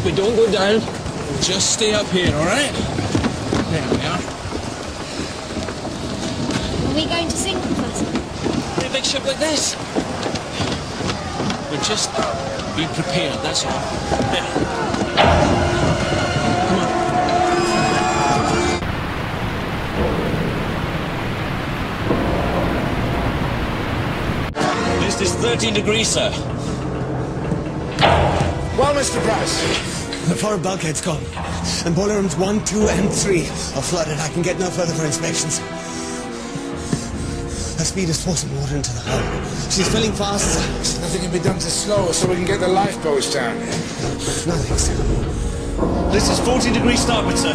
We don't go down. We'll just stay up here, all right? There we are. Are we going to sink, Professor? In a big ship like this? We're just be prepared, that's all. There. Come on. This is 13 degrees, sir. Well, Mr. Price. The forward bulkhead's gone. And boiler rooms 1, 2, and 3 are flooded. I can get no further for inspections. Her speed is forcing water into the hull. She's filling fast. Nothing can be done to slow her so we can get the lifeboats down. Nothing, sir. This is 14 degrees starboard, sir.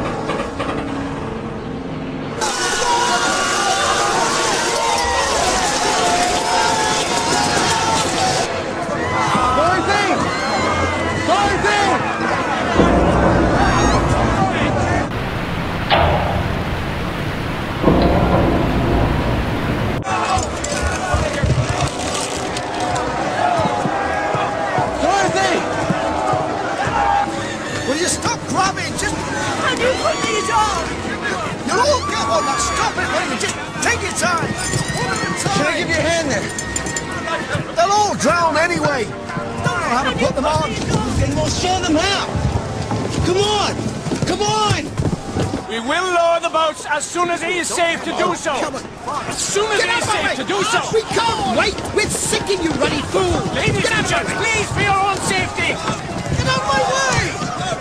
Will you stop grabbing? Just... Can you put these on? You'll all get one. Now stop it, will you? Just take your time. One at a time. Can I give you a hand there? They'll all drown anyway. Don't know how to put them on. Then we'll show them how. Come on. Come on. We will lower the boats as soon as it is safe to do so. As soon as it is safe to do so. We can't wait. We're sinking, you ruddy fool. Ladies and gentlemen, please, for your own safety. Get out of my way.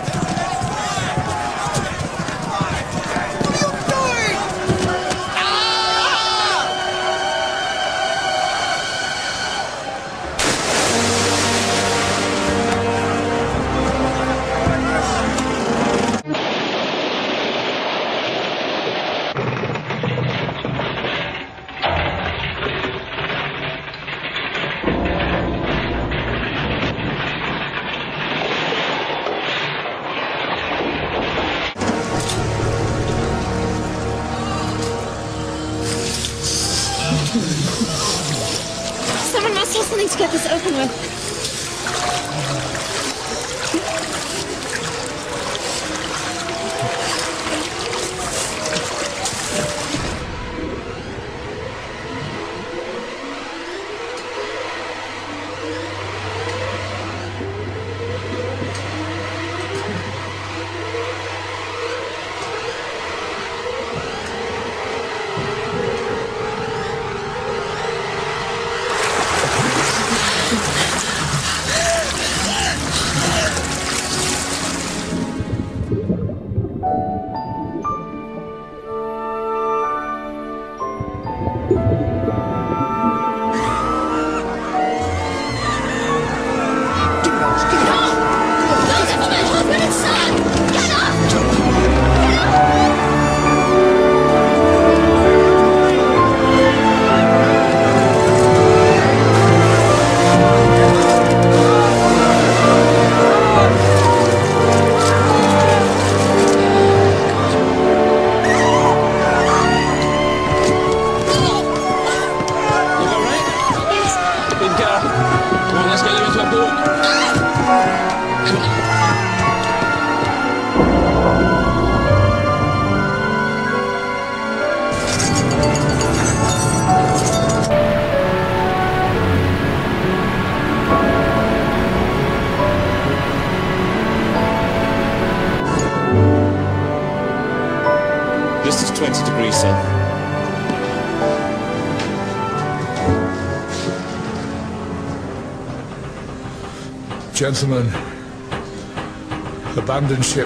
Someone must have something to get this open with. Come on, let's get you into a boat. Come on. This is 20 degrees, sir. Gentlemen, abandon ship.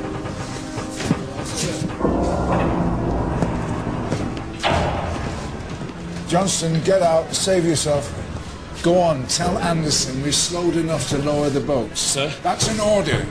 Johnston, get out, save yourself. Go on, tell Anderson we've slowed enough to lower the boats. Sir? That's an order.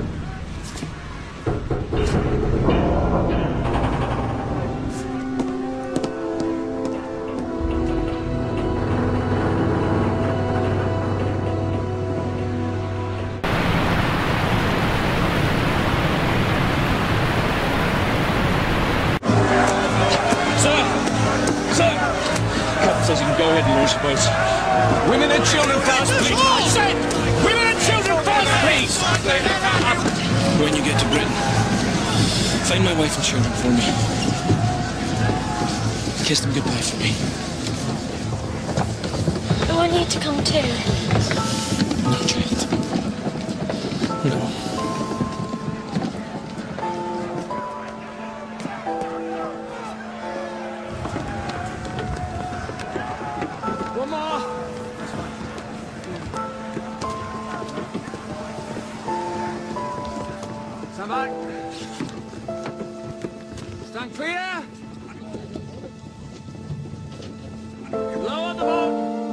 Says you can go ahead and launch the boats. Women and children first, please. I said, women and children first, please. Find my wife and children for me. Kiss them goodbye for me. I want you to come too. No, child. No. One more. Stand back. Stand clear. Lower the boat.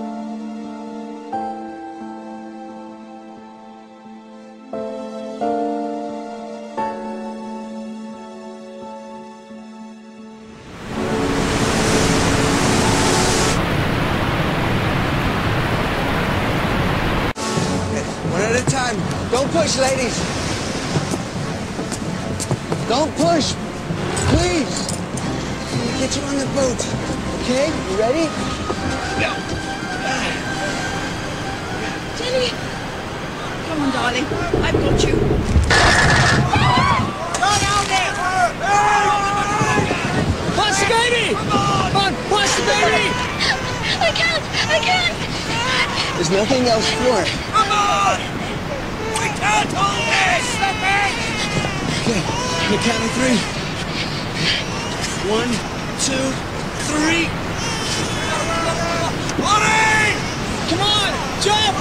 One at a time. Don't push, ladies. Don't push. Please. I'm gonna get you on the boat. Okay? You ready? Jenny! Come on, darling. I've got you. Go down there! Watch the baby! Come on, watch the baby! I can't! There's nothing else for it. Come on! We can't hold this! Step back! Okay, on the count of 3. 1, 2, 3. Lonnie! Come on! Jump!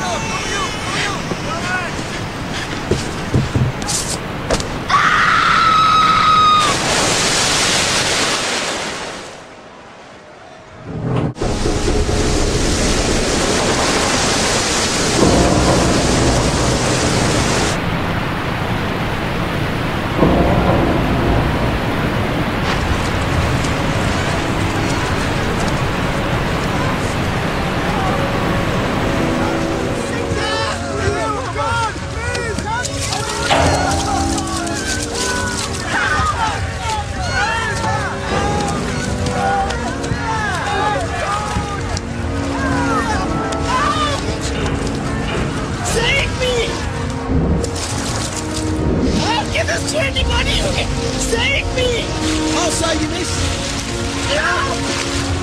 To anybody who can save me! I'll save you, miss. No!